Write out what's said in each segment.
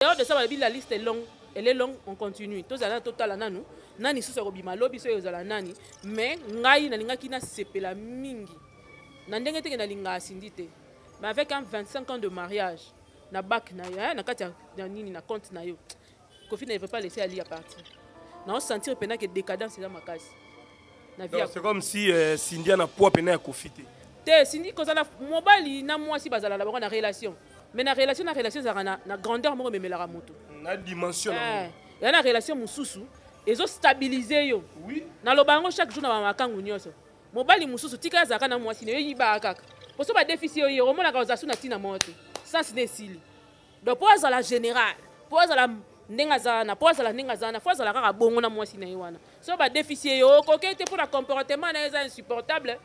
dehors de ça la liste est longue. Elle est longue, on continue. Tous les total nanu, nani sous robima lobby so yozala nani, mais ngai na linga kina sepela mingi. Na ndenge te na linga sindite. Mais avec un 25 ans de mariage, na bac na yo, na kati ya nini na compte na yo. Kofi ne veut pas laisser Ali à partir. Na on sentir pena que décadence dans ma case. C'est comme si Cindy a poids pena à Kofi te. Cindy kozala mobali na moi si bazala la na relation. Mais na relation na grandeur mo memelaka moto. Na dimension. Il y a une relation mususu ils ont stabilisé yo. Oui. Na lobango chaque jour na makangu nyoso. Mobali mususu tika zaka na mwasi ne yiba kaka. Poso ba déficit yo romona ka ozasu na tina moto. Ça c'est sili. Donc pour la générale, pour la ndenga zana, pour la ndenga zana, faut la kaka bongo na mwasi na yiwana. So ba déficit yo kokete pour le comportement na eza insupportable.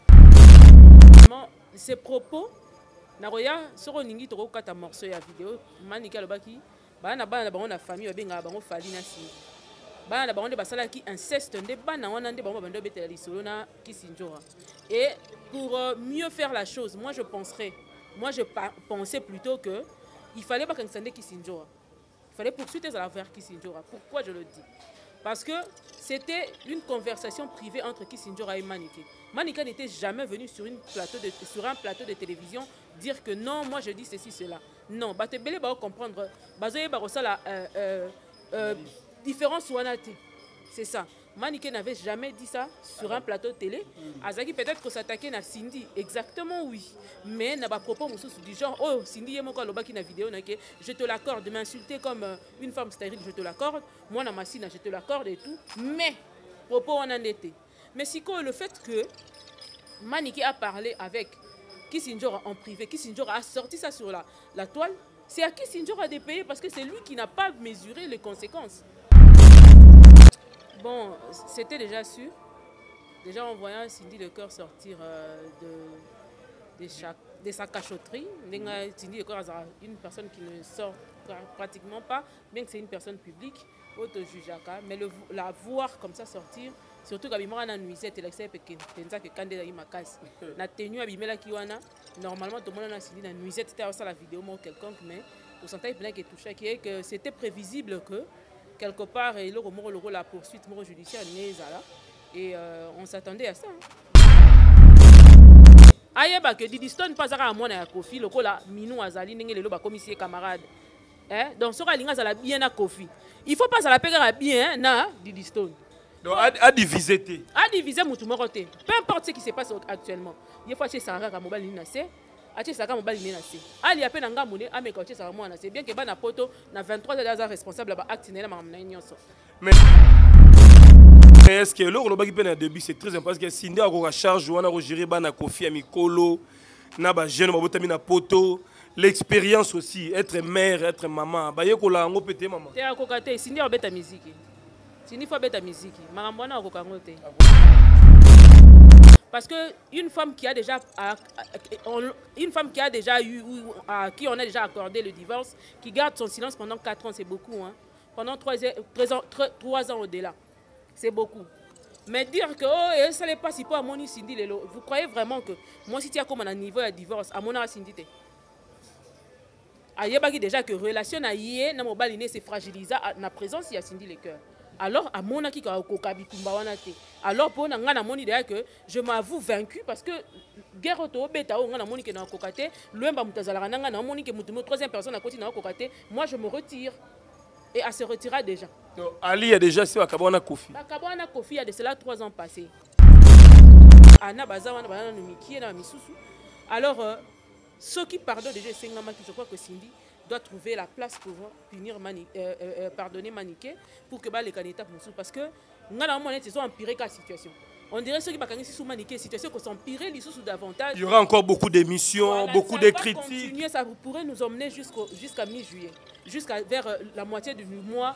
Ces propos naroya soko ningi toko kata morceau ya vidéo manika lobaki bana bango na famille benga bango fali na si bana bango de basala ki inceste nde bana wana nde bango bando betela lisolo na Kisinjora. Et pour mieux faire la chose, moi je pensais plutôt que il fallait pas qu'un Kisinjora. Il fallait poursuivre à vers Kisinjora. Pourquoi je le dis? Parce que c'était une conversation privée entre Kisinjora et Maniké. Maniké n'était jamais venu sur un plateau de télévision dire que non, moi je dis ceci, cela. Non, Batebele va comprendre. Bazoye Barossa la différence ouanate. C'est ça. Maniké n'avait jamais dit ça sur un plateau de télé. Azaki peut-être que s'attaquer à Cindy. Exactement oui. Mais n'a pas propos du genre oh Cindy est mon qui na vidéo je te l'accorde de m'insulter comme une femme stérile, je te l'accorde. Moi na massina je te l'accorde et tout. Mais propos en été. Mais si le fait que Maniké a parlé avec Kisinjora en privé, Kisinjora a sorti ça sur la toile, c'est à Kisinjora de payer parce que c'est lui qui n'a pas mesuré les conséquences. Bon, c'était déjà sûr. Déjà en voyant Cindy le cœur sortir de sa cachotterie, Cindy le cœur est une personne qui ne sort pratiquement pas, bien que c'est une personne publique, auto-jugeaka, mais la voir comme ça sortir, surtout quand il y a une nuisette, il y a une la tenue abimela kiwana, normalement tout le monde a Cindy la nuisette, c'était la vidéo quelconque, mais pour sentir plein qui est touché, qui est que c'était prévisible que quelque part, il y a la poursuite judiciaire et on s'attendait à ça. Ayeba que Didi Stone pas à moi na Kofi, le la Minou Azali n'engele lo ba commissaire camarade. Donc ce linga za la bien à Kofi. Il faut pas ça la payer bien na Didi Stone. Donc à diviser té. À diviser mutu moroté. Peu importe ce qui se passe actuellement. Il faut acheter Sarah ka mobile ni c'est. Acheter Sarah mobile ni c'est. Ali appelle nga mune ameka acheter Sarah moi na c'est bien que bana poto na 23 ans responsable ba acte na mamna nyonso. Mais est-ce que le baki pe na début c'est très important parce que Cindy a ko charge wana ko gérer bana Kofi amikolo na ba jeune ba botami na poto l'expérience aussi être mère être maman ba yekola ngo pété maman. Té akokate Cindy obeta musique. Cindy faut beta musique. Marambo na akokango té. Parce que une femme qui a déjà eu, à qui on a déjà accordé le divorce, qui garde son silence pendant 4 ans, c'est beaucoup. Hein. Pendant 3 ans au-delà, c'est beaucoup. Mais dire que oh, ça n'est pas si peu à mon Cindy Lelo, vous croyez vraiment que moi si tu as comme un niveau de divorce, à mon âge Cindy te. Ayebaki déjà que relation à yé na mobile c'est fragilisé na présence il y a Cindy le cœur. Alors à mon aki kokabitumba wana te. Alors pour nga na moni déjà que je m'avoue vaincu parce que guerre auto beta nga na moni que na kokate, luemba mutazala nga na moni que mutumo troisième personne à côté na kokate, moi je me retire. Et elle se retira déjà. Donc, Ali a déjà fait Kabana Kofi. Kabana Kofi, il y a de cela 3 ans passés. Anna Bazawana, Miki, Misusu. Alors, ceux qui pardonnent déjà, je crois que Cindy doit trouver la place pour pardonner Maniké pour que les candidats puissent. Parce que nous avons empiré la situation. On dirait ceux qui sont sous Maniké, situation qui s'empirer davantage. Il y aura encore beaucoup d'émissions, voilà, beaucoup de critiques. Ça pourrait nous emmener jusqu'à mi-juillet, jusqu'à vers la moitié du mois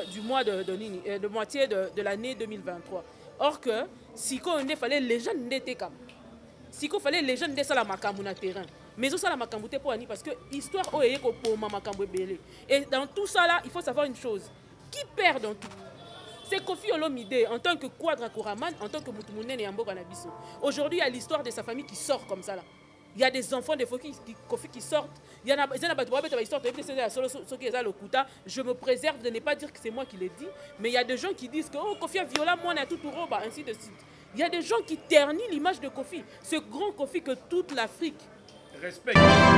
de l'année 2023. Or que si il fallait les jeunes n'étaient comme si il fallait les jeunes de la makambu na terrain. Mais aussi la makambu pour Annie parce que histoire oye ko pour makambu belé. Et dans tout ça là, il faut savoir une chose. Qui perd dans tout? C'est Kofi Olomide en tant que Quadra Kouraman, en tant que Moutoumounen et Amboka Nabiso. Aujourd'hui, il y a l'histoire de sa famille qui sort comme ça là. Il y a des enfants de Kofi qui sortent. Il y en a qui sortent. Je me préserve de ne pas dire que c'est moi qui l'ai dit. Mais il y a des gens qui disent que oh, Kofi a violé moi, on a tout robe, ainsi de suite. Il y a des gens qui ternissent l'image de Kofi. Ce grand Kofi que toute l'Afrique respecte.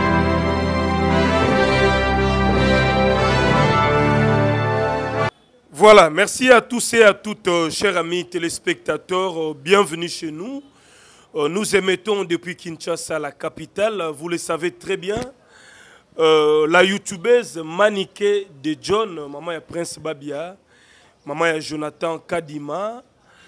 Voilà, merci à tous et à toutes, chers amis téléspectateurs. Bienvenue chez nous. Nous émettons depuis Kinshasa, la capitale. Vous le savez très bien. La youtubeuse Maniké de John, maman ya Prince Babia, maman ya Jonathan Kadima.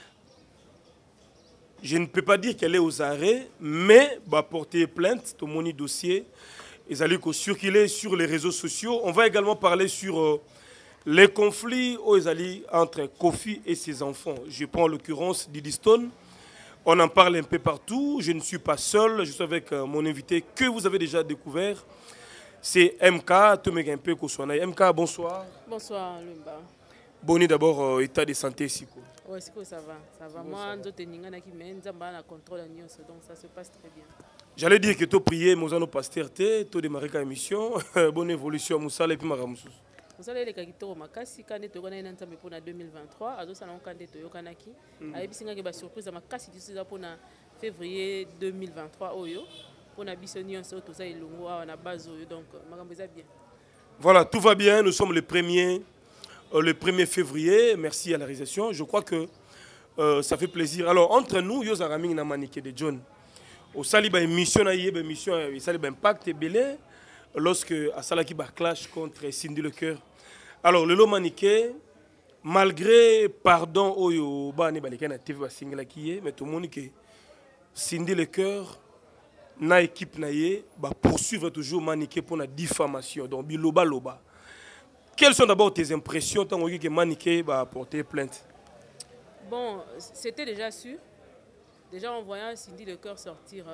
Je ne peux pas dire qu'elle est aux arrêts, mais va porter plainte, tout mon dossier. Ils allaient circuler sur les réseaux sociaux. On va également parler sur les conflits entre Kofi et ses enfants. Je prends l'occurrence Didi Stone. On en parle un peu partout. Je ne suis pas seul. Je suis avec mon invité que vous avez déjà découvert. C'est MK. MK, bonsoir. Bonsoir, Lumba. Boni d'abord, état de santé ici. Oui, ça va. Ça va. Moi, je suis contrôle, donc ça se passe très bien. J'allais dire que tu prié, nous allons pasteur, tu démarré la émission. Bonne évolution, Moussa, et puis Maramoussous. Vous savez, les Kakito Makasi, quand on a un pour 2023, à deux salons quand on Kanaki, à Ebisinga qui va surprise à Makasi, pour février 2023, pour la Bissonion, tout ça, il a une base, donc, bien. Voilà, tout va bien, nous sommes le 1er février, merci à la réalisation. Je crois que ça fait plaisir. Alors, entre nous, nous avons une Maniké de John. Au Saliba émission, il y a impact et belé. Lorsque Asalaki clash contre Cindy Le Cœur. Alors, le Maniké, malgré pardon, mais tout le monde qui Cindy Le Cœur, na équipe poursuivre toujours Maniké pour la diffamation. Donc, biloba loba. Quelles sont d'abord tes impressions tant que Maniké va porter plainte? Bon, c'était déjà sûr. Déjà en voyant Cindy Le Cœur sortir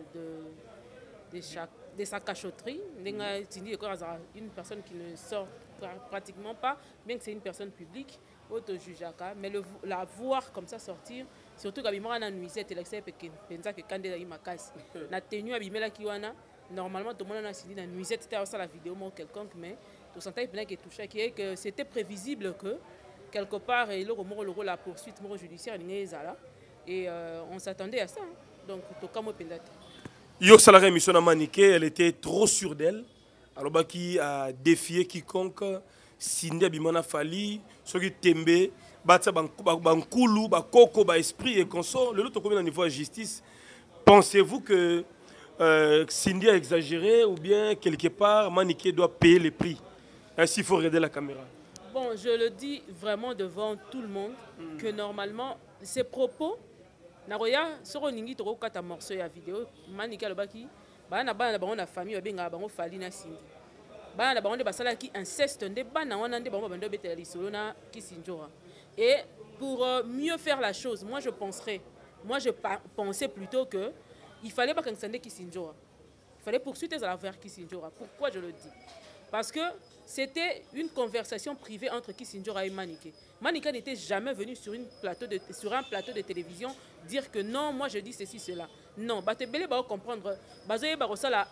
de sa cachotterie, Cindy Le Cœur est une personne qui ne sort pratiquement pas, bien que c'est une personne publique, auto-jugeaka, mais la voir comme ça sortir, surtout quand il y a une nuisette, il que quand il y a une macasse, la tenue abîmée qui normalement tout le monde a Cindy la nuisette, c'était la vidéo quelconque, mais tout ça qui est touché, que c'était prévisible que quelque part il y a la poursuite judiciaire et on s'attendait à ça. Donc tout comme Yo salarié émission à Maniké, elle était trop sûre d'elle. Alors qui a défié quiconque Cindy Abimana Fali, ceux qui tembe, batsa bankulu, bakoko, ba esprit et consort. Le lot au niveau de justice. Pensez-vous que Cindy a exagéré ou bien quelque part Maniké doit payer les prix? Ainsi il faut regarder la caméra. Bon, je le dis vraiment devant tout le monde que normalement ces propos Naroya soro ningi toko kata morceau ya vidéo Maniké alobaki bana na famille babenga bango fali na Cindy bana bango basala ki inceste nde bana wana nde bango bando betela lisolo na Kisinjora. Et pour mieux faire la chose, moi je pensais plutôt que il fallait pas qu'un Kisinjora. Il fallait poursuivre vers Kisinjora. Pourquoi je le dis? Parce que c'était une conversation privée entre Kisinjora et Maniké. Maniké n'était jamais venu sur un plateau de télévision dire que non, moi je dis ceci, cela. Non, Batebele va comprendre. Bazoye Barossa la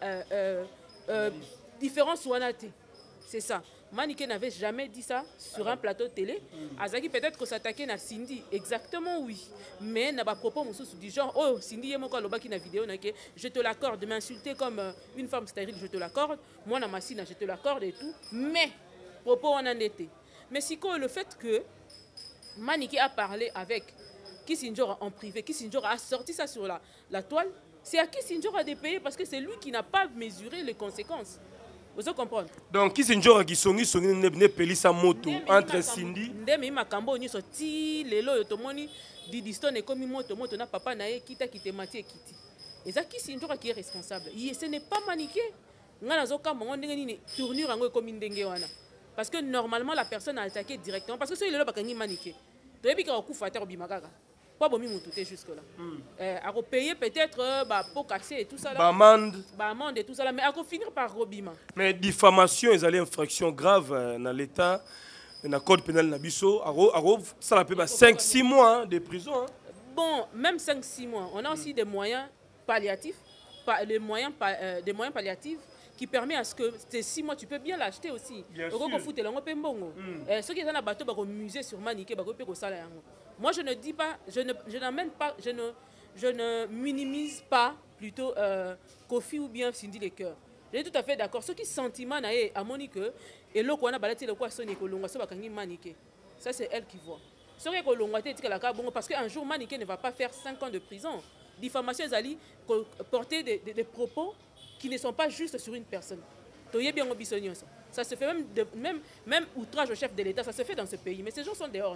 différence ouanate. C'est ça. Maniké n'avait jamais dit ça sur un plateau de télé. Azaki peut-être que s'attaquait à Cindy. Exactement oui. Mais n'a pas propos du genre oh Cindy est mon qui na vidéo je te l'accorde de m'insulter comme une femme stérile, je te l'accorde. Moi na massina je te l'accorde et tout. Mais propos en été. Mais si le fait que Maniké a parlé avec Kisinjora en privé, Kisinjora a sorti ça sur la toile, c'est à Kisinjora de payer parce que c'est lui qui n'a pas mesuré les conséquences. Vous comprenez? Donc, Kisinjora qui songi ne peli sa moto entre Cindy. Ndeme makambo ni sorti lelo yotomoni Didi Stone comme moto na papa na ye kita mati kiti. Et ça Kisinjora qui est responsable. Ce n'est pas Maniké. Nga nazoka mongo ndenge ni tournure ngo comme ndenge wana. Parce que normalement la personne a attaqué directement parce que c'est lelo bakangi Maniké. Toyebi ka okufa terre bimakaka. Pas bon tout jusque là. À payer peut-être pour casser et tout ça là. Amende et tout ça là, mais à finir par Robima. Mais diffamation, ils allaient infraction grave dans l'État, dans le code pénal Nabiso. Ça la peut 5-6 mois de prison. Bon, même 5-6 mois. On a aussi des moyens palliatifs. des moyens palliatifs qui permet à ce que ces 6 mois, tu peux bien l'acheter aussi. Bien sûr. Ceux qui sont à bateau, ils musée sur Maniké, moi, je ne dis pas, je n'amène pas, je ne minimise pas plutôt Kofi ou bien Cindy les cœurs. Je suis tout à fait d'accord. Ce qui sentiment à Monique et l'eau qu'on a balayé le quoi sonné Kolonga, ça va Maniké. Ça c'est elle qui voit. Ce qui est Kolonga, parce qu'un jour Maniké ne va pas faire 5 ans de prison. Diffamation Zali porter des propos qui ne sont pas justes sur une personne. Ça se fait même outrage au chef de l'État, ça se fait dans ce pays. Mais ces gens sont dehors.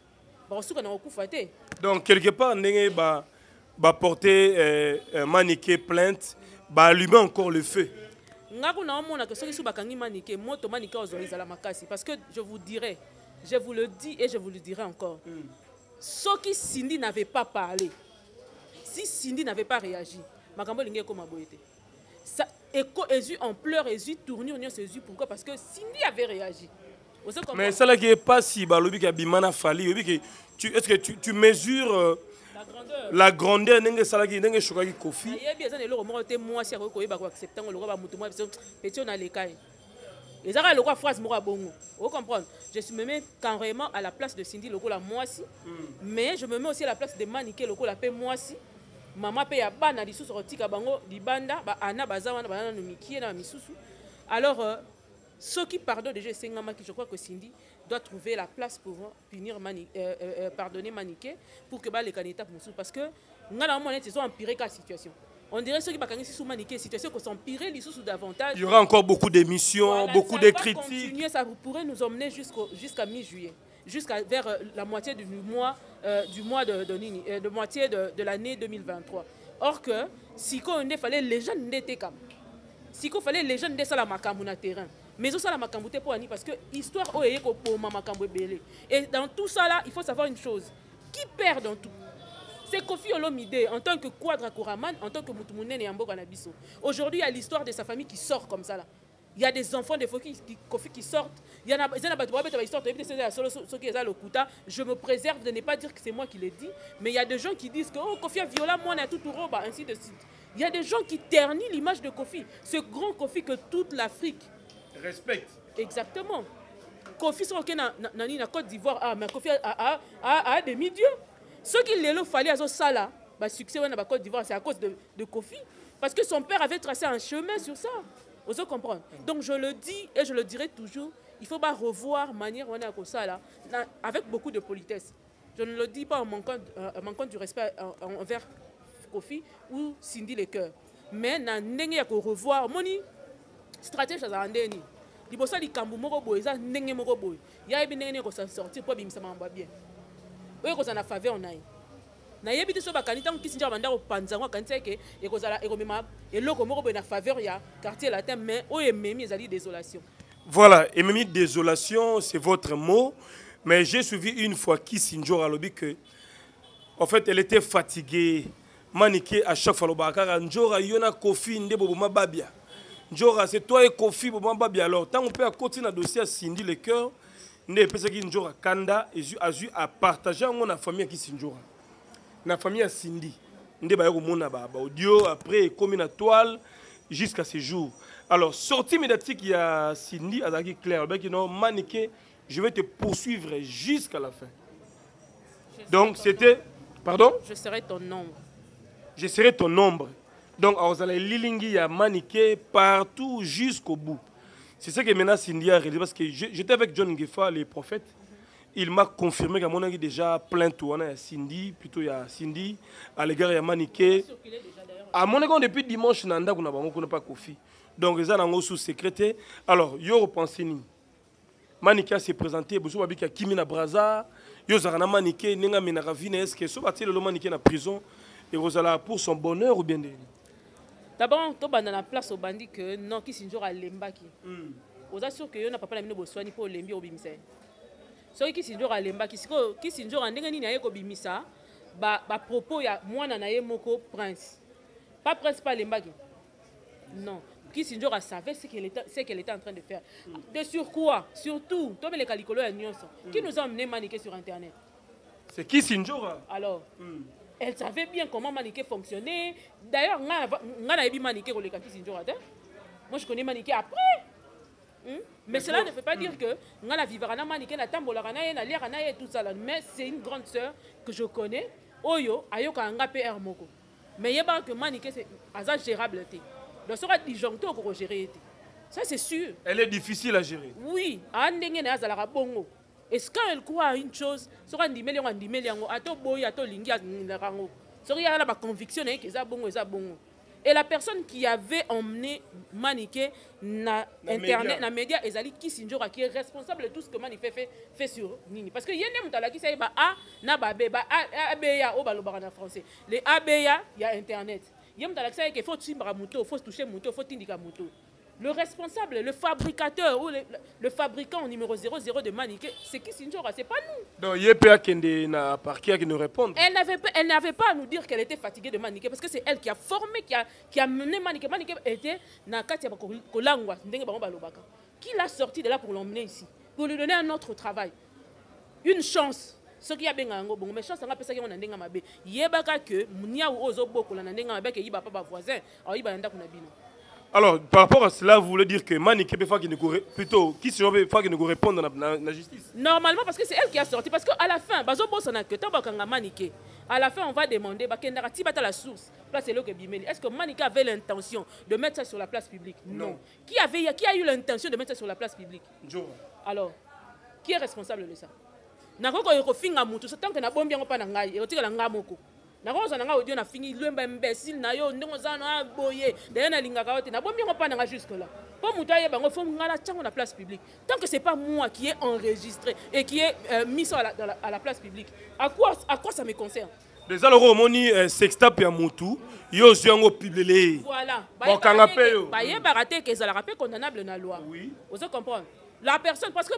Donc quelque part, on va porter Maniké plainte, va allumer encore le feu. Parce que je vous dirais, je vous le dis et je vous le dirai encore. Ceux qui Cindy n'avait pas parlé, si Cindy n'avait pas réagi, ça écho en pleurs, tournure, pourquoi? Parce que Cindy avait réagi. Mais ça là qui est pas si balobi qui bimana fali, est-ce que tu mesures la grandeur n'enge ça là qui n'enge choqué Kofi? Et ça le phrase moi bongo. Vous comprenez? Je me mets carrément à la place de Cindy Loko la moisi, mais je me mets aussi à la place de Maniké Loko la paix moisi. Maman paye à bana di sous rotika bango di banda ba ana bazawana banana no mikie na misusu. Alors ceux qui pardonnent déjà je crois que Cindy doit trouver la place pour pardonner Maniké pour que les candidats parce que nous avons empiré la situation. On dirait ceux qui ont sous Maniké, situation qui s'empirer les sous davantage. Il y aura encore beaucoup d'émissions, voilà, beaucoup de critiques. Continuer, ça pourrait nous emmener jusqu'à mi-juillet, jusqu'à vers la moitié du mois de moitié de l'année 2023. Or que si on fallait les jeunes n'étaient comme si on fallait les jeunes de la makambu na terrain. Mais aussi la makambu pour Annie parce que histoire pour makambu belé. Et dans tout ça là, il faut savoir une chose. Qui perd dans tout? C'est Kofi Olomide en tant que Quadra Kouraman, en tant que Moutoumounen et Amboga Nabiso. Aujourd'hui, il y a l'histoire de sa famille qui sort comme ça là. Il y a des enfants de Kofi qui sortent. Il y en a je me préserve de ne pas dire que c'est moi qui l'ai dit, mais il y a des gens qui disent que oh, Kofi a violé moi, on a tout roba, ainsi de suite. Il y a des gens qui ternissent l'image de Kofi, ce grand Kofi que toute l'Afrique respecte. Exactement. Kofi sont na Côte d'Ivoire, mais Kofi a demi-dieu. Ce qu'il leur fallait à ce sala, le succès dans la Côte d'Ivoire, c'est à cause de Kofi. Parce que son père avait tracé un chemin sur ça. Vous comprenez? Donc je le dis et je le dirai toujours, il faut pas revoir manière on est à ça là, avec beaucoup de politesse. Je ne le dis pas en manquant du respect envers Kofi ou Cindy les cœurs. Mais il y a revoir moni stratégie à Andeni. Il faut ça les kambu moko boy, ça ndenge moko boy. Il y a bien ko sortir pour bimisa mamba bien. Oui, qu'on a faveur on a. Na yebiti so bakanita kisinja banda ko panzango kanisa ke ekozala ekomema eloko moko be na faveur ya quartier latin mais o ememi ezali désolation. Voilà, ememi désolation, c'est votre mot, mais j'ai suivi une fois Kisinjo alobi que en fait elle était fatiguée. Maniké à chaque fois le bakara njora yona Kofi ndebo boma babia. Njora c'est toi et Kofi boma babia alors tant on peut continuer à dossier Cindy le cœur ne peut qui njora kanda et azu à partager mon famille qui Sinjora. Na famille à Cindy. Ndeba yoko mona ba audio après comme une toile jusqu'à ce jour. Alors sortie médiatique il y a Cindy azaki clair ben qui non Maniké je vais te poursuivre jusqu'à la fin. Donc c'était pardon? Je serai ton ombre. Je serai ton ombre. Donc, on a Lilingi a Maniké partout jusqu'au bout. C'est ça que maintenant Cindy a réalisé. Parce que j'étais avec John Ngefa, les prophètes. Il m'a confirmé qu'à mon avis, déjà plein tout. On a Cindy, plutôt il y a Cindy. À l'égard, il y a Maniké. À mon avis, depuis dimanche, on n'a pas Kofi. Donc, ils ont sous secrétaire. Alors, il y a repensé. Maniké s'est présenté. Il y a Kimina Braza. Il y a Maniké. Il y a Menaravine. Est-ce que ce bâtiment le Maniké en prison? Et Rosala pour son bonheur ou bien d'abord, tu as la place au bandit que non, qui s'injure à l'embaki. Vous êtes sûr que vous n'avez pas la minute de soigner pour l'embi au bimisa. Ceux qui s'injure à l'embaki, qui s'injure à n'engagner n'aille au bimisa, bah propos ya moi n'aille moko prince. Pas prince pas l'embaki. Non. Qui s'injure à savoir ce qu'elle était en train de faire. De sur quoi? Surtout, toi les calicolos et Nyonso. Qui nous a amené Maniké sur internet? C'est qui s'injure? Alors. elle savait bien comment Maniké fonctionnait. D'ailleurs, on a vu Maniké pour les Kaki Sinjora. Moi, je connais Maniké après. Mais cela ne veut pas dire que on a vivre na Maniké, na tambolarana, na lierana et tout ça. Mais c'est une grande sœur que je connais. Oyo, ayoka anga PR moko. Mais il y a que Maniké, c'est gérable. Donc, ça sera disjoncté pour gérer. Ça, c'est sûr. Elle est difficile à gérer. Oui, est-ce qu'elle croit à une chose? Et la personne qui avait emmené Maniké na internet, na média, Ezali Kisinjora, qui est responsable de tout ce que Maniké fait sur Nini. Parce que y a des gens qui savent A, na ba B, ba ABA, au balobara français. Les ABA, il y a internet. Il y a des gens qui savent qu'il faut toucher moto, il faut toucher moto, il faut t'indiquer moto. Le responsable, le fabricateur ou le fabricant numéro 00 de Maniké, c'est qui Sinjora, c'est pas nous. Donc, Yepea qui n'a pas qui nous répond. Elle n'avait pas à nous dire qu'elle était fatiguée de Maniké parce que c'est elle qui a formé, qui a mené Maniké. Maniké était dans Katia Kolangwa, qui l'a sorti de là pour l'emmener ici, pour lui donner un autre travail. Une chance. Ce qui a bien un bon, mais chance, on a pensé qu'on a un mabe. Yebaka que Mounia ou Ozobo, qu'on a un mabe, qu'il y a pas voisin, alors il va y avoir un abîme. Alors, par rapport à cela, vous voulez dire que Maniké plutôt, qui se veut nous répondre dans la justice? Normalement, parce que c'est elle qui a sorti. Parce qu'à la fin, à la fin, on va demander la source. Est-ce que Maniké avait l'intention de mettre ça sur la place publique? Non. Qui a eu l'intention de mettre ça sur la place publique? Alors, qui est responsable de ça? Tant que n'a pas bien na audio na fini lemba imbécile na yo ndongo za na boye d'ailleurs na lingaka wote na bombi ngopana nga jusque là pour muta yeba ngo fo ngala tsango na place publique tant que c'est pas moi qui est enregistré et qui est mis à la place publique à quoi ça me concerne? Les alors moni sextape ya mutu yo ziongo publier voilà ba yeba raté que ça la rappel condamnable na loi. Oui, vous comprenez la personne parce que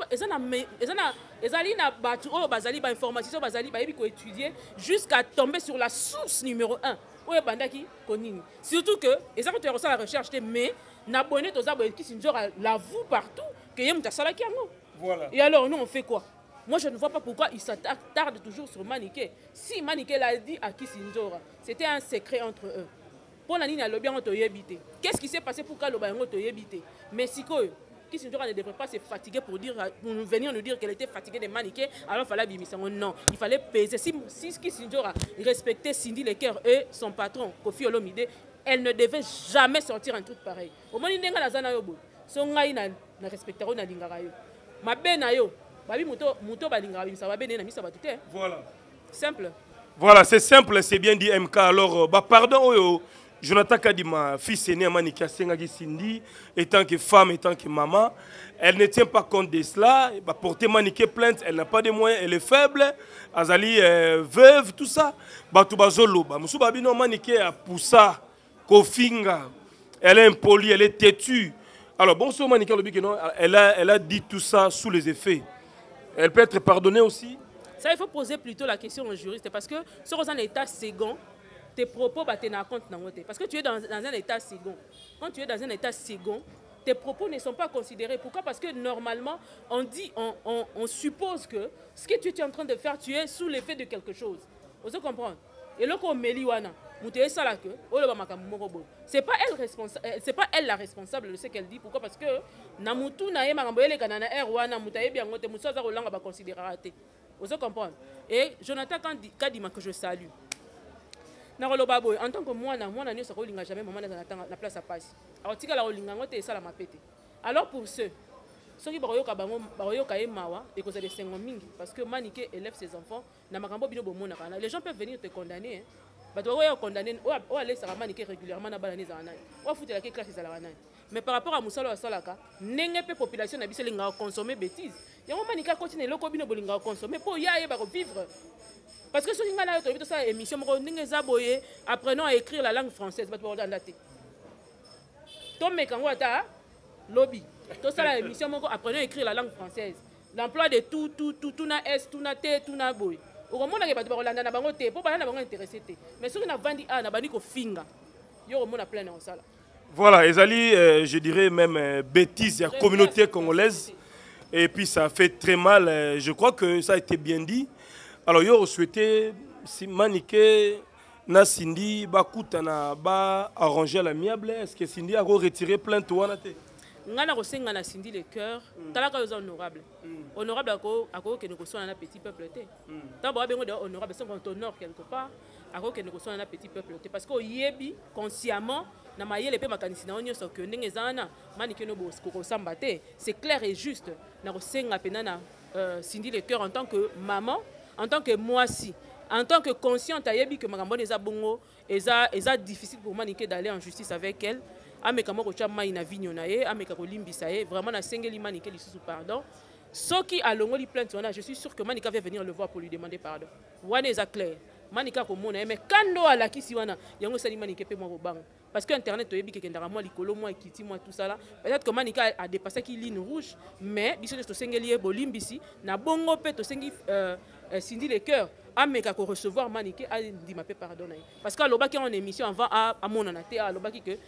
ezali na batu o bazali ba information bazali ba yebi ko étudier jusqu'à tomber sur la source numéro 1 o bandaki konini surtout que ezali to reçoit la recherche mais na bonnet to za bo qui Sinjora l'avoue partout que yem ta sala ki yango. Voilà. Et alors nous on fait quoi? Moi je ne vois pas pourquoi il s'attarde toujours sur Maniké. Si Maniké l'a dit à Kisinjora, c'était un secret entre eux. Pour la ligne à l'obien to yebité. Qu'est-ce qui s'est passé pour que l'obien to yebité? Mais Siko Kisinjora ne devrait pas se fatiguer pour venir nous dire qu'elle était fatiguée de Maniké, alors il fallait bimisa. Non, il fallait peser. Si Kisinjora respectait Cindy Leker et son patron, Kofi Olomide, elle ne devait jamais sortir un truc pareil. Au moment où elle a dit son ngai na respectera na lingara yo. Ma bena yo, babi muto balingara bimisa ba bena misa batute. Voilà. Simple. Voilà, c'est simple, c'est bien dit MK. Alors pardon Jonathan Kadima, fils aîné à Maniké Sengaki Cindy, étant que femme, étant que maman, elle ne tient pas compte de cela. Elle va porter Maniké plainte, elle n'a pas de moyens, elle est faible. Azali veuve, tout ça. Batubazolo, Moussoubabino Maniké a poussa, Kofinga. Elle est impolie, elle est têtue. Alors, bonsoir Maniké, elle a dit tout ça sous les effets. Elle peut être pardonnée aussi? Ça, il faut poser plutôt la question au juriste parce que sur un état second, tes propos na compte parce que tu es dans un état second. Quand tu es dans un état second, tes propos ne sont pas considérés. Pourquoi? Parce que normalement, on suppose que ce que tu es en train de faire, tu es sous l'effet de quelque chose. Vous comprenez? Et là, comme Meliwana, c'est pas elle la responsable de ce qu'elle dit. Pourquoi? Parce que Namutu na Maramboyele Kanana Erwana Mutaye bien ngote Musaza Rolanga va considérer raté. Vous comprenez? Et Jonathan Kadima que je salue. En tant que moi, je ne jamais maman dans la place à passe. Alors, tu as ça la mapete. Alors, pour ceux qui parce que Maniké élève ses enfants, les gens peuvent venir te condamner. Régulièrement mais par rapport à Moussalo Salaka, n'engage pas population n'a consommer bêtises. Il y a un Maniké continue le consommer pour y aller vivre. Parce que si on a une émission, apprenons à écrire la langue française. Lobby. Tout ça, l'émission, apprenons à écrire la langue française. L'emploi de tout na S, tout na T, tout na boy. Au moment où on a intéressé. Mais si on a vendu on a finga. On a plein de ça. Voilà, Ezali, je dirais même bêtise de la communauté congolaise. Et puis ça fait très mal. Je crois que ça a été bien dit. Alors, je souhaitais si Maniké na Cindy bakutana ba arranger à l'amiable. Est-ce que Cindy a retiré plainte wana te? Ngana ko senga na Cindy le cœur, talaka yo honorable. Honorable ako ke ko sona na petit peuple te. Tant ba bengo de honorable sans qu'on t'honore quelque part, ako ke ko sona na petit peuple te parce que yebi consciemment na mayele pe makanisi na onyo so que ndenge zana mani ke no bo ko samba te. C'est clair et juste. Na ko senga pena na Cindy le cœur en tant que maman, en tant que moi si, en tant que consciente ayebi que makambone eza bongo, eza difficile pour moi d'aller en justice avec elle. Ameka moko chama ina vigno na ye, ameka ko limbisa ye, vraiment na sengeli manike lisusu pardon. Soki alongoli plainte wana, je suis sûr que Manika va venir le voir pour lui demander pardon. Wana eza clair. Manika ko mona mais kando alakisi wana, yango sali manike pe mo bobang. Parce que internet to yebi ke kendara moi likolo moi ekiti moi tout ça là. Peut-être que Manika a dépassé qui ligne rouge, mais biso to sengeli e bolimbisi na bongo pe to sengi Cindy le cœur. Ameka ko recevoir manike a dit ma pe pardon. Parce que lobaki en émission avant à monana te a lobaki que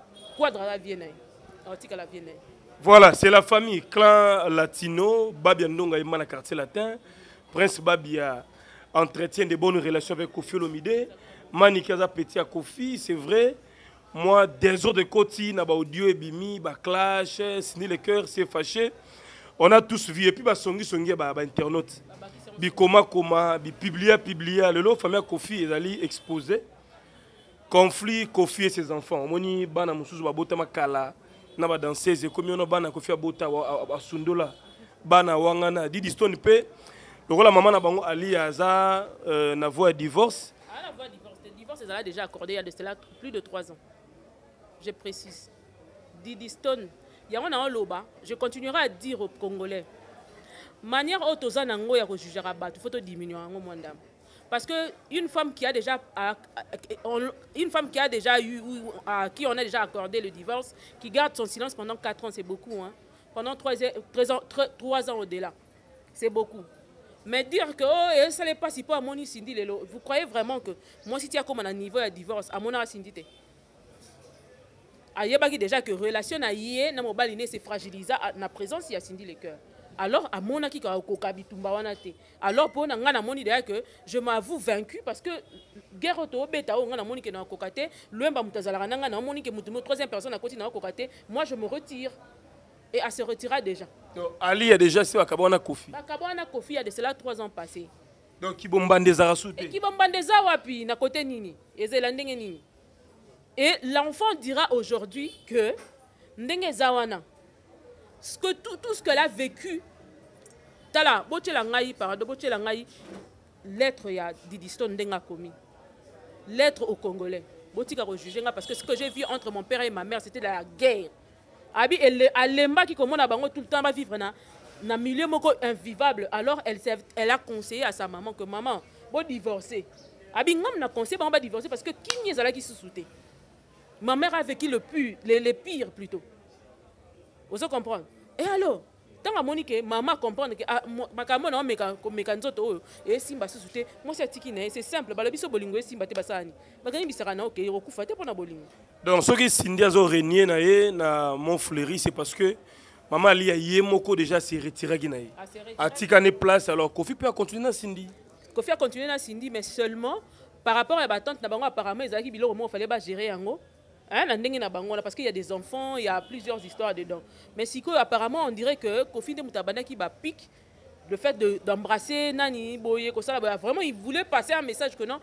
voilà, c'est la famille clan latino, Babia Ndonga et Mana quartier latin. Prince Babia entretient de bonnes relations avec Kofi Olomide. Manikaza petit à Kofi, c'est vrai. Moi, des autres de côté, na ba audio et bimi, ba clash, Cindy le cœur, c'est fâché. On a tous vu et puis ba songi ba internaute. Bi koma bi publier le lot famille Kofi ezali exposé. Conflit Kofi et ses enfants. Moni bana mususu babota makala na ba danseuse comme ono bana Kofi abota asundola bana wangana Didi Stone pe lokola maman na bango ali aza na voie de divorce. Ah la voie de divorce, le divorce est déjà accordé il y a de cela plus de 3 ans. Je précise. Didi Stone, yango na loba, je continuerai à dire aux Congolais manière autoza nango ya ko jugera batu faut to diminuer ngo mwandam. Parce que une femme qui a déjà eu, à qui on a déjà accordé le divorce, qui garde son silence pendant 4 ans, c'est beaucoup. Hein? Pendant 3 ans au-delà, c'est beaucoup. Mais dire que oh, ça n'est pas si pas à mon Cindy Lelo, vous croyez vraiment que moi si tu as comme un niveau de divorce, à mon Cindy te. Ayebaki déjà que relation à yé na mobaline c'est fragilisé na présence il y a Cindy le cœur. Alors, à mon aki alors pour na moni d'ailleurs que je m'avoue vaincu parce que guerre auto beta on na moni que na kokate loemba mutazala na na moni que mutumo troisième personne à côté na kokate moi je me retire et elle se retira déjà. Donc Ali a déjà c'est akabona Kofi. Akabona Kofi il y a de cela 3 ans passés. Donc qui bombandeza rasouté. Qui bombandeza wapi na côté nini ezela ndenge nini. Et l'enfant dira aujourd'hui que ndenge zawana que tout ce qu'elle a vécu, tala, lettre ya Didi Stone denga commis, lettre aux Congolais, parce que ce que j'ai vu entre mon père et ma mère, c'était la guerre. Abi Alemba qui commence à bango tout le temps va vivre na milieu moko invivable. Alors elle a conseillé à sa maman que maman, bon divorcer. Abi ngam na conseillé ba divorcer parce que qui n'y est qui se soutait. Ma mère a vécu les pires plutôt. Vous comprenez? Et alors, tant que Monique, maman comprend que ma camona meka nzoto et simba se souté, moi c'est tikine, c'est simple, balabiso bolingo et simba te basani. Bagani bisarana ok, rokufa te pona bolingo. Donc ce qui Cindy a régné na Montfleury, c'est parce que maman ali a yemoko déjà s'est retiré ginaï. A tikane place alors Kofi peut continuer na Cindy. Kofi a continué na Cindy mais seulement par rapport à ma tante na bango apparemment ezaki biloko mo fallait ba gérer yango. Hein, parce qu'il y a des enfants, il y a plusieurs histoires dedans. Mais si apparemment on dirait que Kofi de Moutabana qui pique le fait d'embrasser Nani Boye, vraiment il voulait passer un message que non,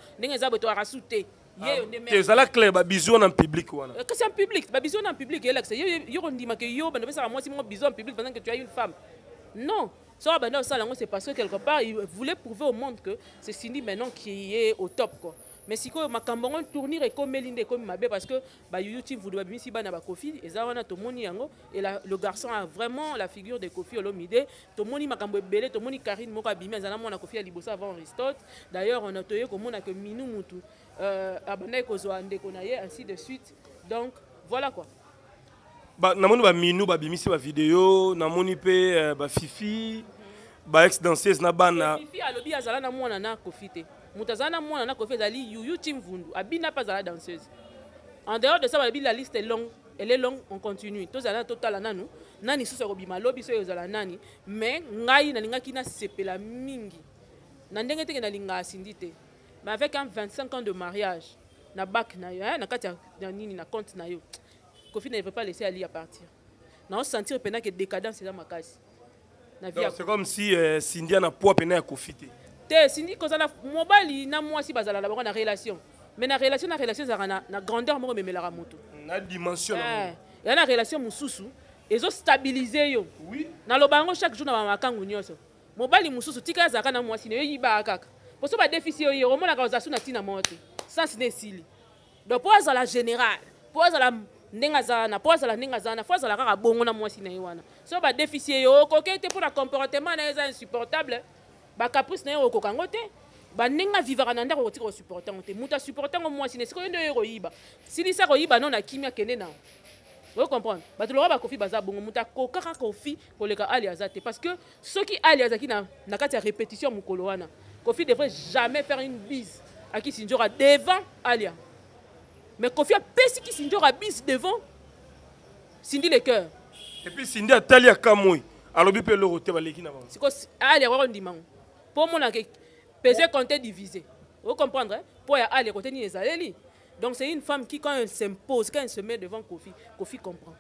c'est ça la clé, bisous en public. Que c'est en public, bisous en public. On dit que bisous en public pendant que tu as une femme. Non, c'est parce que quelque part il voulait prouver au monde que c'est Cindy maintenant qui est au top quoi. Mais si ma cambon tournir et comme Melinde comme Mabé parce que YouTube vous devez si bana ba Kofi et ça on a tomoni yango et le garçon a vraiment la figure de Kofi Olomide tomoni makambo belé tomoni Karine moko abimé zana mona Kofi a libosa avant Aristote. D'ailleurs on a toyé comme on a que Minou Mutu abana ko zo ande konaye ainsi de suite. Donc voilà quoi. Ba namoni ba Minou ba bimisi ba vidéo namoni pe ba Fifi ba ex danseuse na bana Fifi alobi azala na mwana na Kofi te. Moutazana mwana na Kofi Zali Yuyu Team Vundu abina pas la danseuse. En dehors de ça la liste est longue, elle est longue, on continue. Tous ala total nanu nani susa robima lobi so yozala nani mais ngai na linga kina sepela mingi. Na ndenge te na linga asindite. mais avec un 25 ans de mariage na bac na yo na kati ya nini na compte na yo Kofi ne veut pas laisser Ali à partir na sentir pendant que décadence c'est dans ma case na vie. C'est comme si Cindy na poids pendant ya Kofi te Cindy kozala mobali na mwasi bazala la bango na relation mais na relation za na grandeur moko memelaka moto na dimension ya na relation mususu ezo stabiliser yo. Oui. Na lobango chaque jour na makangu nyonso mobali mususu tika zaka na mwasi ne yiba kaka poso ba déficit yo omona ka ozasu na tina moto sans nesili donc pour la général pour la ndenga zana pour la ndenga zana faut la kaka bongo na mwasi na yiwana so ba déficit yo kokete pour la comportement na eza insupportable ba caprice na yo kokango te ba ndenga vivre na ndako kotika supporter te muta supporter mwasi ne siko ndo yo yiba sili sa ko yiba non na kimia kende na. Vous comprenez? Parce que le Kofi baza bongo muta kokaka Kofi koleka Ali Azate parce que ceux qui Ali Azaki na kati ya répétition mukolo wana Kofi devrait jamais faire une bise à qui Sinjora devant Alia. Mais Kofi a pesé qui Sinjora bise devant Cindy le cœur. Et puis Cindy a talia kamoy. Alors bi pe le roté baleki na bango. C'est que Ali a ndimang. Pour mon que peser compter diviser. Vous comprenez? Pour ya Ali côté ni ezaleli. Donc c'est une femme qui, quand elle s'impose, quand elle se met devant Kofi, Kofi comprend.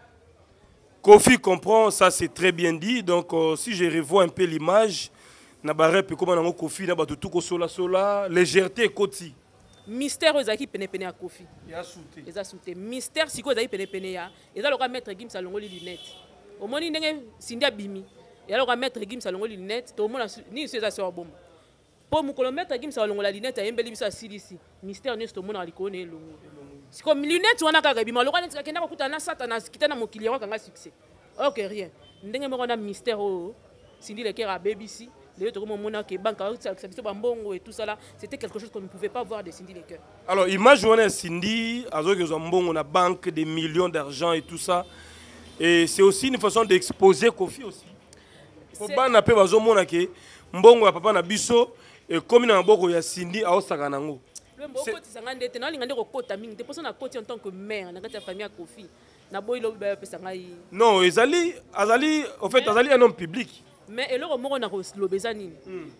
Kofi comprend, ça c'est très bien dit. Donc si je revois un peu l'image, Nabaré peut comment on Kofi na batu tout sola légèreté koti. Mystère ozaki pene à Kofi. Ya souté. Eza souté. Mystère siko ozaki pene ya. Eza loka mettre Gims alongoli lunette. Au moni ndenge Cindy abimi. Eza loka mettre Gims alongoli lunette, to mona ni eza so bomba. Pour mon kilomètre Gims alongola lunette a embeli biso asili mystère nyonso to mona likone elongo. Siko lunette wana kaka bima loka neti kakenda kokuta na satana kitana mokili yako kanga succès. OK rien. Ndenge moko na mystère o Cindy le kera BBC, le to mona ke banka ça biso bambongo et tout ça là, c'était quelque chose qu'on ne pouvait pas voir de Cindy le cœur. Alors image wana Cindy azoki zo mbongo na banque des millions d'argent et tout ça. Et c'est aussi une façon d'exposer Kofi aussi. Pour bana pe bazo mona ke mbongo ya papa na biso et comme na boko ya Cindy a osaka nango. Le mboko tisanga ndete na linga ndeko kota mingi te poso na koti en tant que mère na kati ya famille ya Kofi. Na boy lo ba pesa ngai. Non, azali en fait azali un homme public. Mais eloko moko na ko lobeza nini?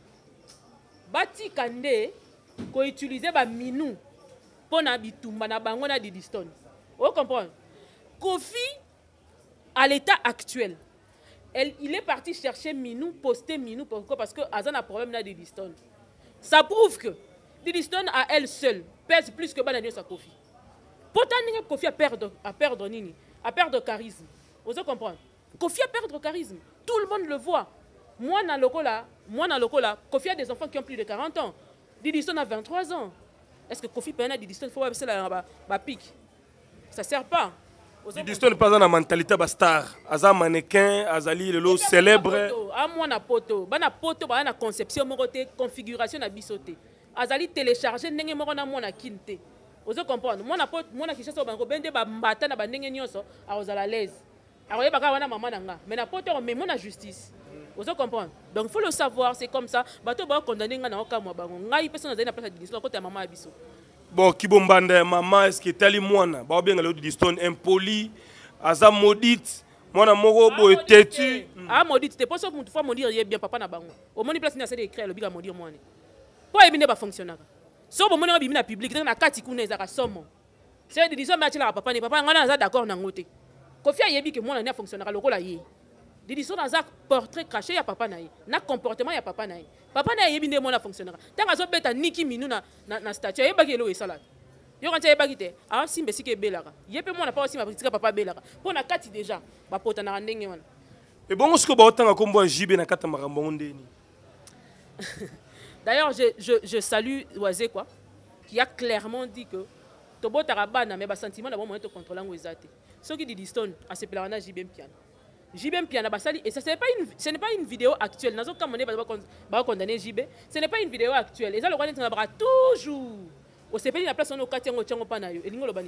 Bati kande ko utiliser ba minu pona bitumba na bango na Didiston. Vous comprenez? Kofi à l'état actuel. Il est parti chercher Minou, poster Minou, pourquoi? Parce que Azan a problème là de Didiston. Ça prouve que Didiston à elle seule pèse plus que Bananios à Kofi. Pourtant, Kofi a perdre nini, a perdre charisme. Vous comprenez? Kofi a perdre charisme. Tout le monde le voit. Moi, dans le Lokola, Kofi a des enfants qui ont plus de 40 ans. Didiston a 23 ans. Est-ce que Kofi peut aller à Didiston? Il faut avoir la pique. Ça ne sert pas. Didiston n'est pas dans la mentalité de star. Aza mannequin, azali le célèbre. A moi na poto, bana poto ba na conception moroté, configuration na bisoté. Azali télécharger ndenge moko na moi na kinte. Vous comprenez? Moi na poto, moi na kishasa bango bende ba mbata na ba ndenge nyonso, a ozala l'aise. Alors yeba ka wana mama nanga, mais na poto mais mon na justice. Vous comprenez? Donc faut le savoir, c'est comme ça. Bato ba condamner nga na okamwa bango. Ngai personne na place de Didiston côté maman abiso. Bon, Kibombanda, maman, est-ce que tali moana? Bah bien le Didiston impoli, aza maudite, mona moko boy têtu. Ah maudite, t'es pas sûr que fois maudire bien papa na bango. Au moins place ni assez d'écrire le biga maudire moi. Pour ebine ba fonctionnaire. So bon mona bimina public na kati kuna ezaka somo. C'est Didiston match la papa ni papa ngana aza d'accord na ngote. Kofi ayebi que mona na fonctionnaire lokola ye. Didiston aza portrait craché ya papa na ye. Na comportement ya papa na ye. Papa na yebi nde mona fonctionnaire. Tanga zo beta niki minu na statue ye bagi elo esala. Yo kantia ye bagi te. Ah simbe sike belaka. Ye pe mona pa aussi ma politique papa belaka. Pona kati déjà ba pota na ndenge wana. Et bon ce que ba otanga kombo JB na kata makambo ndeni. D'ailleurs je salue Oazé quoi qui a clairement dit que tobo tarabana mais ba sentiment na bon moyen de contrôler ngo ezate. Ce qui dit Didiston a se plana JB Piano. JB Piana Basali, et ce n'est pas une vidéo actuelle. Nous avons condamné JB. Ce n'est pas une vidéo actuelle. Et ça, le roi est toujours. Au CPI, la place, on a au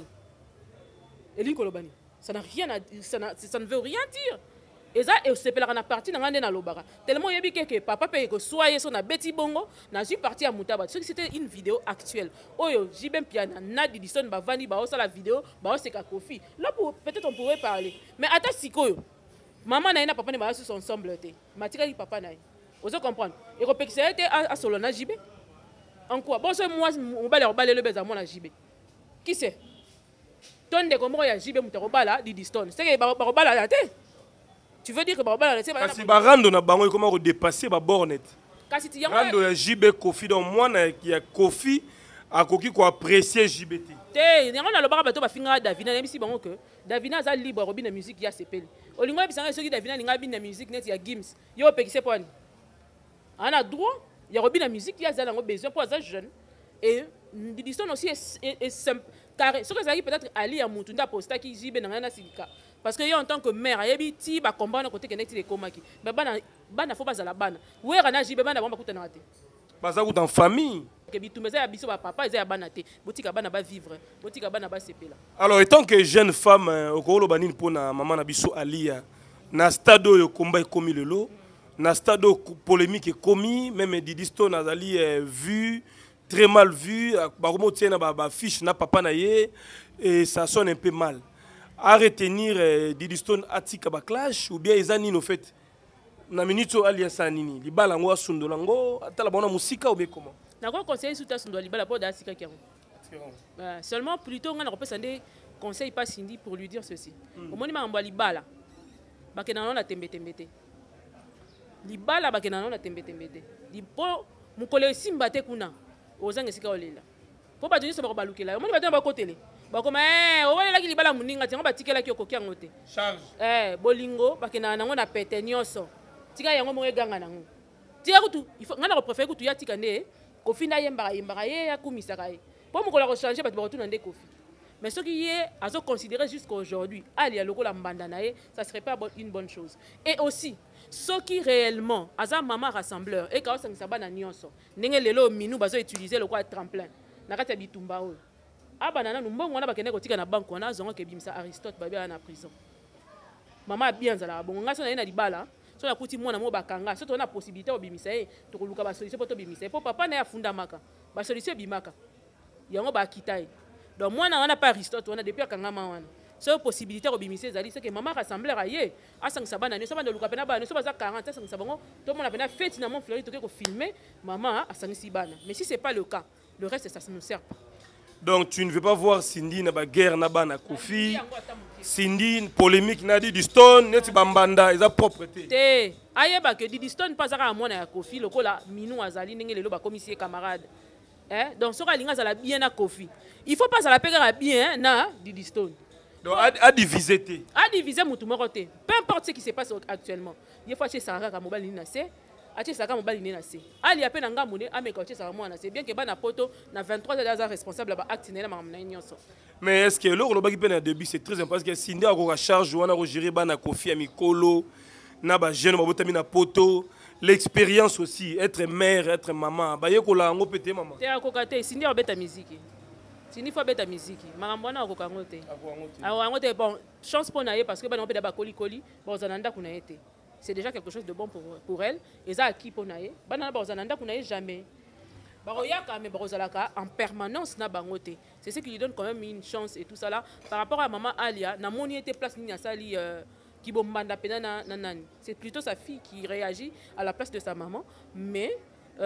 Elin ça n'a rien à dire. Ça ne veut rien dire. Et ça, au CPI, on a parti dans la lobara. Tellement il y a que papa paye que soyez son Betty Bongo, n'a pas parti à Moutaba. C'était une vidéo actuelle. Oh, JB Piana, Nadi Didiston, Bavani, Baosa la vidéo, Baosa Kofi. Là, peut-être on pourrait parler. Mais attends, Sikoyo. Maman na papa ne ba sur ensemble te. Matika ki papa na. Vous comprenez? Et repexer était à Solona JB. En quoi? Bon, c'est moi, on va le baiser à mon JB. Qui c'est? Ton de comment il y a JB, mon robala, Didi Stone. C'est que Barobala la tête. Tu veux dire que Barobala la tête? Parce que Barando n'a pas comment redépasser ma bornette. Rando ya JB Kofi, donc moi, il y a Kofi, à Koki qui apprécier JBT. Té, on a le bar bateau, finir Davina, même si bon que Davina a libre, Robin la musique, il y a ses pelles. Au lieu de ceux qui Davina, il y a la musique, il y a Gims. Il y a Peki Sepon. On a droit, il y a Robin la musique, il y a besoin pour les jeunes. Et Didi Stone aussi est simple. Car ce que ça peut-être Ali à Moutunda Posta qui JB dans un syndicat. Parce que en tant que maire, il y a des petits combats côté que les comaki. Mais bana faut pas à la bana. Où est Rana JB bana bon bakuta na te. Baza en famille. Que bitumeza ya biso ba papa eza ya bana te. Botika bana ba vivre, botika bana ba sepela. Alors étant que jeune femme okolo banini pona maman na biso Alia na stade yo combat ekomi lelo, na stade polémique ekomi, même Didi Stone azali vu très mal vu, bakomo tiena ba fiche na papa na ye et ça sonne un peu mal. À retenir Didi Stone atika ba clash ou bien ezani no fait na minute Alia sanini libala ngo asundolango atala bona musika ou bien comment na quoi conseiller sous ta sundola libala pour da sika kiango seulement plutôt on a repensé des conseils pas Cindy pour lui dire ceci au moment ma libala bakena na tembe tembete libala bakena na tembe tembete lipo mukole simba te kuna ozanga sika olela po ba jonisa ba balukela au moment ba kotele bakoma owalela ki libala muninga tiango batikela ki okoki yango te charge bolingo bakena nango na pete nyonso tika yango mo eganga nango tika kutu il faut ngana préférer kutu ya tika ne Kofi na yemba ye ya kumisaka ye po mokola ko changer bato ba retourner ndé Kofi mais ce qui est à se considérer jusqu'à aujourd'hui ali ya lokola mbanda na ye ça serait pas une bonne chose et aussi ce qui réellement aza maman rassembleur et ka osangisa bana nyonso ndenge lelo minu bazo utiliser le quoi tremplin na kati ya bitumba oyo abana na mbongo na bakene kotika na banque na zongo ke bimisa Aristote babia na prison maman bien zala bongo ngaso na ye na libala so na kuti mwana mo bakanga so to na possibilité obimisa e to koluka ba solution poto bimisa po papa na ya funda maka ba solution bimaka yango ba kitai donc mwana wana pas Aristote wana depuis akanga wana so possibilité obimisa ezali c'est que maman rassembleur aye asangisa bana ne so bana luka pena bana so baza 40 asangisa bango to mona pena fête na mon fleury to ko filmer maman asangisi bana mais si c'est pas le cas le reste ça ne sert pas. Donc tu ne veux pas voir Cindy na ba guerre na bana Kofi. Cindy polémique na Didi Stone neti bambanda eza propreté. Té ayeba que Didi Stone pas à mona ya Kofi lokola minu azali ndenge lelo ba commissaire camarade. Donc soka linga zala bien na Kofi. Il faut pas ça la pegera bien na Didi Stone. Donc à diviser té. À diviser mutu moko té. Peu importe ce qui se passe actuellement. Il faut chez Sarah ka mobile na se. Ache saka mobali nena se ali apena ngamune ameka ache saka mwana se bien que bana poto na 23 ans responsable ba acte na mamna nyonso. Mais est-ce que le lobaki pena début c'est très important parce que Cindy a ko charge wana ko gérer bana Kofi ya mikolo na ba jeune ba botami na poto l'expérience aussi être mère être maman ba yekola ngo pété maman. Té akokate Cindy obeta musique. Cindy faut beta musique. Makambo na akokango te. Awango te bon chance pour naie parce que bana opeda ba koli koli ba zananda kuna été. C'est déjà quelque chose de bon pour elle. Et ça, qui pour naïe, banana barzananda kunaïe jamais. Baroyaka mais barozalaka en permanence na bangote. C'est ce qui lui donne quand même une chance et tout ça là. Par rapport à maman Alia, na moni était place ni sali qui bombanda pena na nani. C'est plutôt sa fille qui réagit à la place de sa maman, mais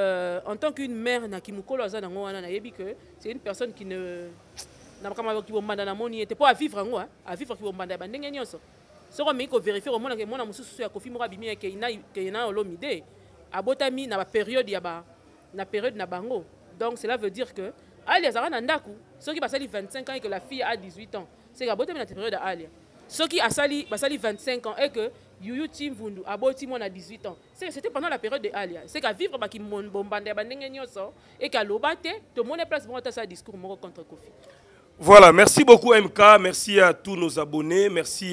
en tant qu'une mère na kimukolo azana ngwana na yebi que c'est une personne qui ne na kama qui bombanda na moni était pas à vivre ngo à vivre qui bombanda bandenge nyonso. Ce qu'on me vérifier au moins que mon amour sur Kofi Mora bimi que ina olomide abotami na période ya ba na période na bango donc cela veut dire que Alia zara na ndaku ceux qui passali 25 ans et que la fille a 18 ans c'est que abotami na période de Alia ceux qui a sali basali 25 ans et que Yuyu Timvundu aboti mo na 18 ans c'est c'était pendant la période de Alia c'est qu'à vivre ba ki bombande ba ndenge nyonso et qu'à lobate to mon place bon ta sa discours moko contre Kofi. Voilà, merci beaucoup MK, merci à tous nos abonnés, merci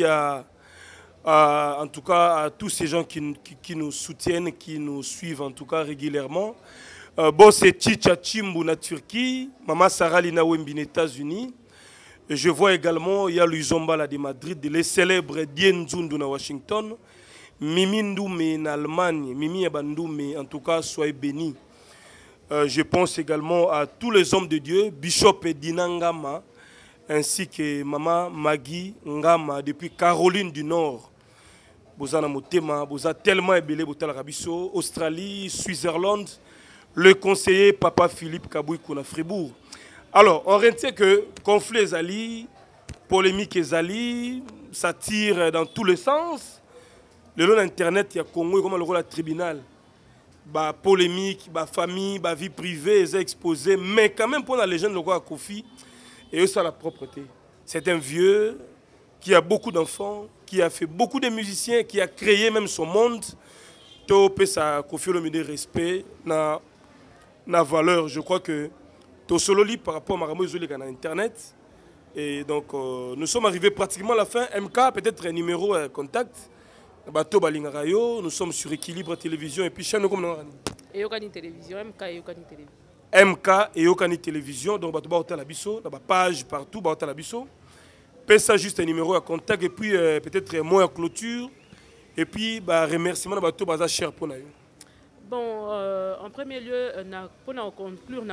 en tout cas à tous ces gens qui nous soutiennent, qui nous suivent en tout cas régulièrement. Bon, c'est Chicha Chimbu na Turquie, Maman Sarah Lina Wembi, États-Unis. Je vois également, il y a Luizomba de Madrid, les célèbres Dien Zundu na Washington, Mimi Ndoume en Allemagne, Mimi Abandoume, en tout cas, soyez bénis. Je pense également à tous les hommes de Dieu, Bishop Edina Ngama, ainsi que Maman Maggie Ngama, depuis Caroline du Nord. Bozana Motema, Boza tellement ébélé, Botala Rabiso, Australie, Switzerland, le conseiller Papa Philippe Kabouy Kouna Fribourg. Alors, on retient que conflit ezali, polémique ezali, ça tire dans tous les sens. Le long d'Internet, il y a Congo, comme le rôle tribunal. Bah, polémique, bah, famille, bah, vie privée, ils ont exposé. Mais quand même, pour la légende, le roi Kofi, et eux, ça la propreté. C'est un vieux qui a beaucoup d'enfants, qui a fait beaucoup de musiciens, qui a créé même son monde. Tout ça, Kofi Olomide respect, na valeur. Je crois que tout solo lit par rapport à Maramo Zolé dans Internet. Et donc, nous sommes arrivés pratiquement à la fin. MK, peut-être un numéro contact. Bateau Balingarayo, nous sommes sur Équilibre Télévision et puis chaîne comme nous. Eyokani Télévision, MK Eyokani Télévision. MK Eyokani Télévision, donc Bateau Baota Labiso, dans la page partout, Baota Labiso. Paye ça juste un numéro à contact et puis peut-être un mot à clôture. Et puis, remerciement de Bateau Baza cher pour nous. Bon, en premier lieu, pour conclure,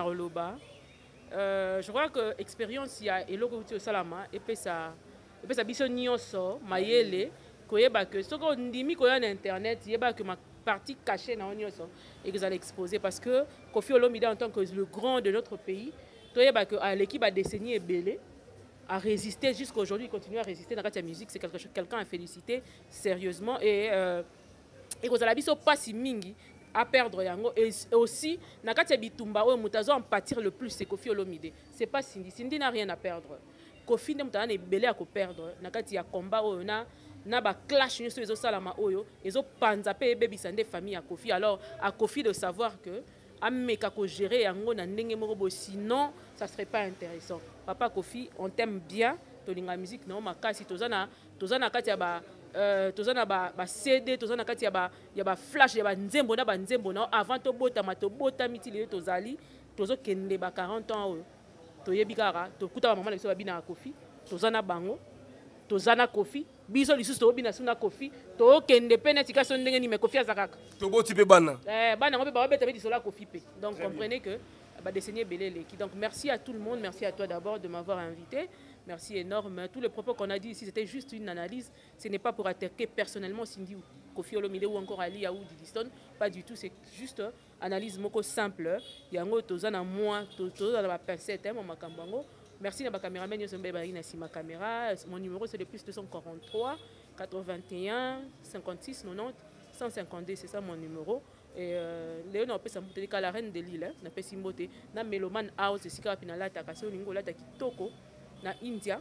je crois que l'expérience, il y a Eloko Salama et puis ça biso nyonso mayele koyeba que ce qu'on dit ko na internet yeba que ma partie cachée na nyonso et que ça l'exposer parce que Kofi Olomide en tant que le grand de notre pays toyeba que l'équipe a décennie belé a résisté jusqu'à aujourd'hui, il continue à résister dans la musique, c'est quelqu'un à féliciter sérieusement et que ça la biso pas si mingi à perdre yango et aussi nakati bitumba o mutazo en pâtir le plus c'est Kofi Olomide, c'est pas Cindy n'a rien à perdre. Kofi ne mutana belé à ko perdre nakati ya combat o na ba clash sur les salama oyo ezo panza pe bebisande famille à Kofi, alors à Kofi de savoir que ameka ko gérer yango na ndenge moko sinon ça serait pas intéressant. Papa Kofi, on t'aime bien, tolinga musique non makasi tozana kati ya ba tozana ba CD tozana kati ya ba flash ya ba nzembo na avant to bota mitili tozali tozo kende ba 40 ans oyo toyebi kaka tokuta maman na biso babina ya Kofi tozana bango tozana Kofi biso lisusu tobina suna Kofi to kende pene tika so ndenge ni me Kofi azakaka to boti pe bana bana ngobe ba beta be disola Kofi pe donc comprenez que décennie belé qui donc merci à tout le monde, merci à toi d'abord de m'avoir invité. Merci énorme. Tous les propos qu'on a dit ici, c'était juste une analyse. Ce n'est pas pour attaquer personnellement Cindy ou Kofi Olomide ou encore Ali ou Didiston. Pas du tout. C'est juste analyse moko simple. Yango tozana moi, tozana ba pincette mon makambango. Merci à ma caméraman ma caméra. Mon numéro c'est le plus 243 81 56 90 152. C'est ça mon numéro. Et Léon a fait la reine de l'île, na pesi mbote na Meloman House sika pina la takasi olingo la kitoko na India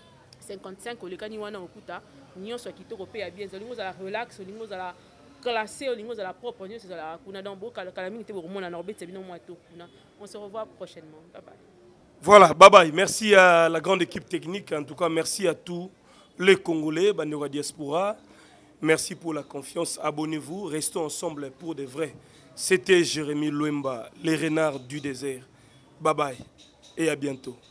55 olekani wana okuta nyonso kitoko pe ya bien olingo za la relax olingo za la classé olingo za la propre nyonso za la kuna dans boka la mingi te bomona na obete bino mwa to kuna. On se revoit prochainement. Bye bye. Voilà, bye bye. Merci à la grande équipe technique, en tout cas merci à tous les Congolais, Bandera Diaspora. Merci pour la confiance. Abonnez-vous. Restons ensemble pour de vrai. C'était Jérémy Louemba, les renards du désert. Bye bye et à bientôt.